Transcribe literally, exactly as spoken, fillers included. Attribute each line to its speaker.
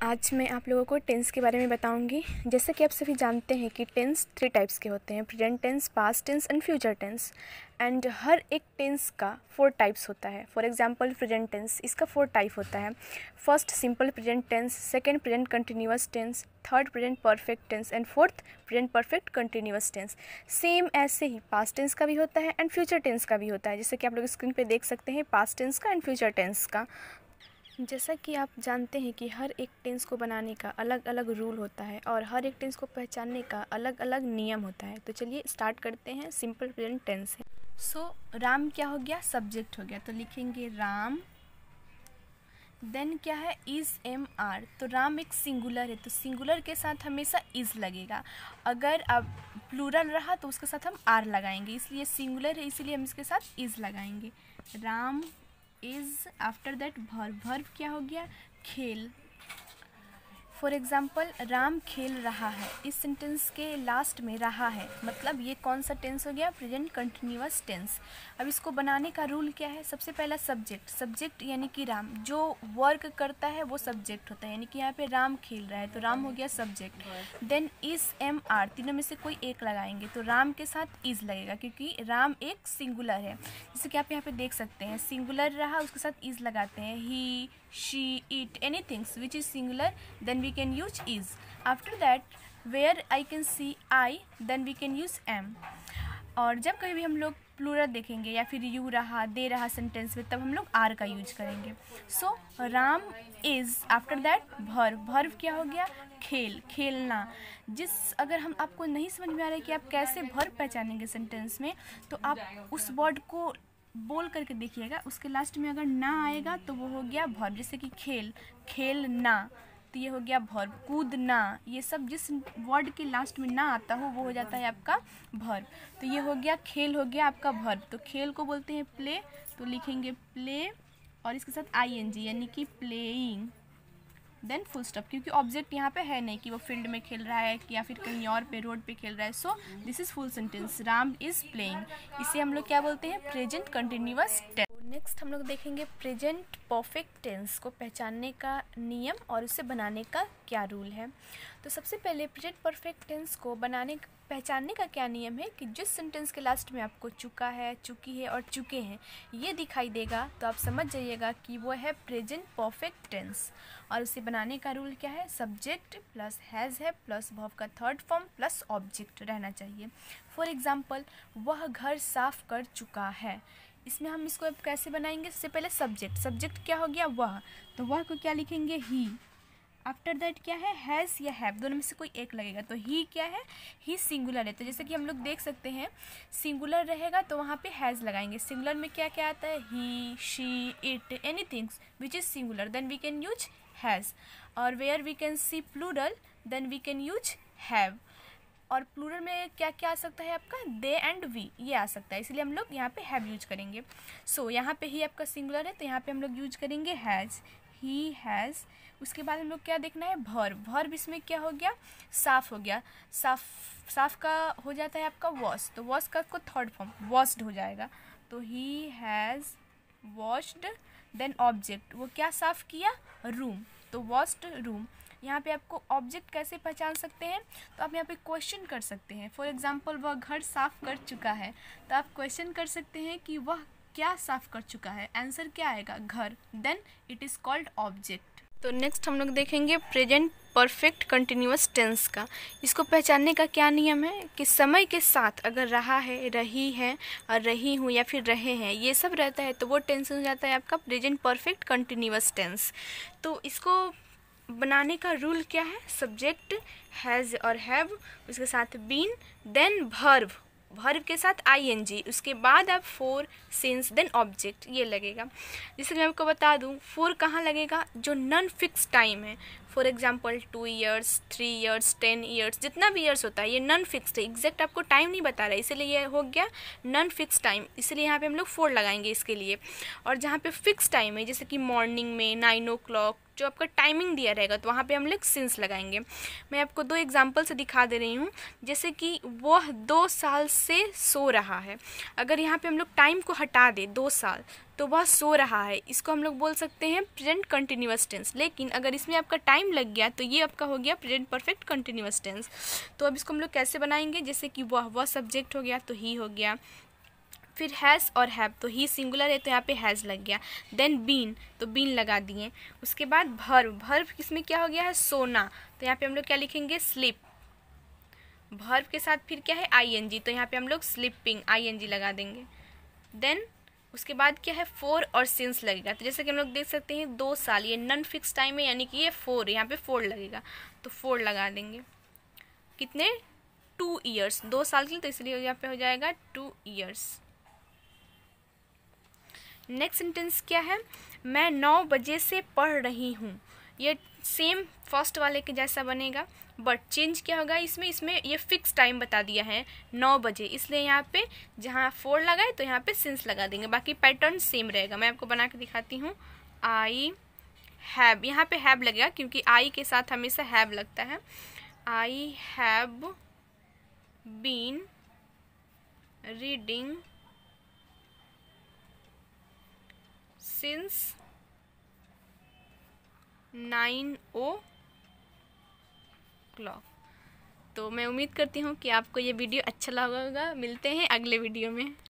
Speaker 1: आज मैं आप लोगों को टेंस के बारे में बताऊंगी। जैसे कि आप सभी जानते हैं कि टेंस थ्री टाइप्स के होते हैं, present tense, past tense and future tense. And हर एक टेंस का फोर टाइप्स होता है। फॉर एग्जांपल प्रेजेंट टेंस, इसका फोर टाइप होता है। First simple present tense, second present continuous tense, third present perfect tense and fourth present perfect continuous tense. Same ऐसे ही पास्ट टेंस का भी होता है एंड फ्यूचर टेंस का भी होता है। जैसे कि आप लोग स्क्रीन पे देख सकते हैं पास्ट टेंस का एंड फ्यूचर टेंस का। जैसा कि आप जानते हैं कि हर एक टेंस को बनाने का अलग अलग रूल होता है और हर एक टेंस को पहचानने का अलग अलग नियम होता है। तो चलिए स्टार्ट करते हैं सिंपल प्रेजेंट टेंस से। सो so, राम क्या हो गया? सब्जेक्ट हो गया, तो लिखेंगे राम। देन क्या है? इज़ एम आर, तो राम एक सिंगुलर है तो सिंगुलर के साथ हमेशा इज़ लगेगा। अगर अब प्लूरल रहा तो उसके साथ हम आर लगाएंगे, इसलिए सिंगुलर है इसलिए हम इसके साथ इज़ लगाएंगे। Ram is, after that verb. Verb क्या हो गया? खेल। फॉर एग्ज़ाम्पल राम खेल रहा है, इस सेंटेंस के लास्ट में रहा है, मतलब ये कौन सा टेंस हो गया? Present continuous tense. अब इसको बनाने का रूल क्या है? सबसे पहला सब्जेक्ट, सब्जेक्ट यानी कि राम, जो वर्क करता है वो सब्जेक्ट होता है, यानी कि यहाँ पे राम खेल रहा है तो राम हो गया subject. Then is am are, तीनों में से कोई एक लगाएंगे तो राम के साथ इज़ लगेगा क्योंकि राम एक सिंगुलर है। जैसे कि आप यहाँ पे देख सकते हैं सिंगुलर रहा उसके साथ इज़ लगाते हैं। ही, she, it, anything which is singular then we can use is. After that where I can see I then we can use am. और जब कभी भी हम लोग प्लूरल देखेंगे या फिर यू रहा, दे रहा सेंटेंस में, तब हम लोग आर का यूज करेंगे। So Ram is, after that verb. Verb क्या हो गया? खेल, खेलना। जिस अगर हम आपको नहीं समझ में आ रहा है कि आप कैसे वर्ब पहचानेंगे सेंटेंस में, तो आप उस वर्ड को बोल करके देखिएगा, उसके लास्ट में अगर ना आएगा तो वो हो गया वर्ब। जैसे कि खेल, खेलना, तो ये हो गया वर्ब। कूदना, ये सब जिस वर्ड के लास्ट में ना आता हो वो हो जाता है आपका वर्ब। तो ये हो गया खेल, हो गया आपका वर्ब। तो खेल को बोलते हैं प्ले, तो लिखेंगे प्ले और इसके साथ आई एन जी यानी कि प्लेइंग, देन फुल स्टॉप, क्योंकि ऑब्जेक्ट यहाँ पे है नहीं कि वो फील्ड में खेल रहा है या फिर कहीं और पे रोड पे खेल रहा है। So this is full sentence, Ram is playing. इसे हम लोग क्या बोलते हैं? Present continuous tense. नेक्स्ट हम लोग देखेंगे प्रेजेंट परफेक्ट टेंस को पहचानने का नियम और उसे बनाने का क्या रूल है। तो सबसे पहले प्रेजेंट परफेक्ट टेंस को बनाने पहचानने का क्या नियम है कि जिस सेंटेंस के लास्ट में आपको चुका है, चुकी है और चुके हैं ये दिखाई देगा तो आप समझ जाइएगा कि वो है प्रेजेंट परफेक्ट टेंस। और उसे बनाने का रूल क्या है? सब्जेक्ट प्लस हैज़ है प्लस वर्ब का थर्ड फॉर्म प्लस ऑब्जेक्ट रहना चाहिए। फॉर एग्जाम्पल वह घर साफ कर चुका है, इसमें हम इसको अब कैसे बनाएंगे? सबसे पहले सब्जेक्ट, सब्जेक्ट क्या हो गया? वह, तो वह को क्या लिखेंगे? ही। आफ्टर दैट क्या है? हैज़ या हैव, दोनों में से कोई एक लगेगा। तो ही क्या है? ही सिंगुलर है, तो जैसे कि हम लोग देख सकते हैं सिंगुलर रहेगा तो वहाँ पे हैज़ लगाएंगे। सिंगुलर में क्या क्या आता है? He, she, it, anything which is singular then we can use has. और where we can see plural then we can use have. और प्लूरल में क्या क्या आ सकता है आपका? दे एंड वी, ये आ सकता है, इसलिए हम लोग यहाँ पे हैव यूज करेंगे। सो so, यहाँ पे ही आपका सिंगुलर है तो यहाँ पे हम लोग यूज करेंगे हैज़, ही हैज़। उसके बाद हम लोग क्या देखना है? वर्ब। वर्ब इसमें क्या हो गया? साफ हो गया। साफ, साफ का हो जाता है आपका वॉश, तो वॉश का को थर्ड फॉर्म वॉश्ड हो जाएगा। तो he has washed. Then object, वो क्या साफ किया? रूम, तो वॉश्ड रूम। यहाँ पे आपको ऑब्जेक्ट कैसे पहचान सकते हैं? तो आप यहाँ पे क्वेश्चन कर सकते हैं। फॉर एग्जांपल वह घर साफ कर चुका है, तो आप क्वेश्चन कर सकते हैं कि वह क्या साफ कर चुका है। आंसर क्या आएगा? घर। Then it is called object. तो नेक्स्ट हम लोग देखेंगे प्रेजेंट परफेक्ट कंटिन्यूअस टेंस का। इसको पहचानने का क्या नियम है कि समय के साथ अगर रहा है, रही है और रही हूँ या फिर रहे हैं ये सब रहता है तो वो टेंस हो जाता है आपका प्रेजेंट परफेक्ट कंटिन्यूअस टेंस। तो इसको बनाने का रूल क्या है? सब्जेक्ट हैज़ और हैव, उसके साथ बीन, देन वर्ब, वर्ब के साथ आई एन जी, उसके बाद आप फोर, सिंस, देन ऑब्जेक्ट ये लगेगा। जैसे मैं आपको बता दूं फोर कहाँ लगेगा? जो नॉन फिक्स टाइम है। For example two years, three years, ten years, जितना भी ईयर्स होता है ये नॉन फिक्स्ड है, एग्जैक्ट आपको टाइम नहीं बता रहा है, इसलिए ये हो गया नॉन फिक्स टाइम, इसलिए यहाँ पे हम लोग फोर लगाएंगे इसके लिए। और जहाँ पे फिक्स टाइम है जैसे कि मॉर्निंग में नाइन ओ क्लॉक, जो आपका टाइमिंग दिया रहेगा तो वहाँ पे हम लोग सिंस लगाएंगे। मैं आपको दो एग्जांपल से दिखा दे रही हूँ। जैसे कि वह दो साल से सो रहा है, अगर यहाँ पे हम लोग टाइम को हटा दें दो साल तो वह सो रहा है, इसको हम लोग बोल सकते हैं प्रेजेंट कंटिन्यूअस टेंस। लेकिन अगर इसमें आपका टाइम लग गया तो ये आपका हो गया प्रेजेंट परफेक्ट कंटिन्यूअस टेंस। तो अब इसको हम लोग कैसे बनाएंगे, जैसे कि वह वह सब्जेक्ट हो गया तो ही हो गया, फिर हैज़ और हैव तो ही सिंगुलर है तो यहाँ पे हैज़ लग गया, देन बीन तो बीन लगा दिए। उसके बाद भर्व, भर्व किसमें क्या हो गया है, सोना, तो यहाँ पे हम लोग क्या लिखेंगे, स्लिप। भर्व के साथ फिर क्या है, आईएनजी, तो यहाँ पे हम लोग स्लिपिंग आईएनजी लगा देंगे। देन उसके बाद क्या है, फोर और सिंस लगेगा। तो जैसे कि हम लोग देख सकते हैं दो साल, ये नॉन फिक्स टाइम है यानी कि ये फोर, यहाँ पे फोर लगेगा तो फोर लगा देंगे। कितने, टू ईयर्स, दो साल के लिए, तो इसलिए यहाँ पे हो जाएगा टू ईयर्स। नेक्स्ट सेंटेंस क्या है, मैं नौ बजे से पढ़ रही हूँ। ये सेम फर्स्ट वाले के जैसा बनेगा, बट चेंज क्या होगा इसमें, इसमें ये फिक्स टाइम बता दिया है नौ बजे, इसलिए यहाँ पे जहाँ फोर लगाए तो यहाँ पे सिंस लगा देंगे, बाकी पैटर्न सेम रहेगा। मैं आपको बना के दिखाती हूँ। आई हैव, यहाँ पे हैव लगेगा क्योंकि आई के साथ हमेशा हैव लगता है। I have been reading since nine o'clock. तो मैं उम्मीद करती हूँ कि आपको ये वीडियो अच्छा लगा होगा। मिलते हैं अगले वीडियो में।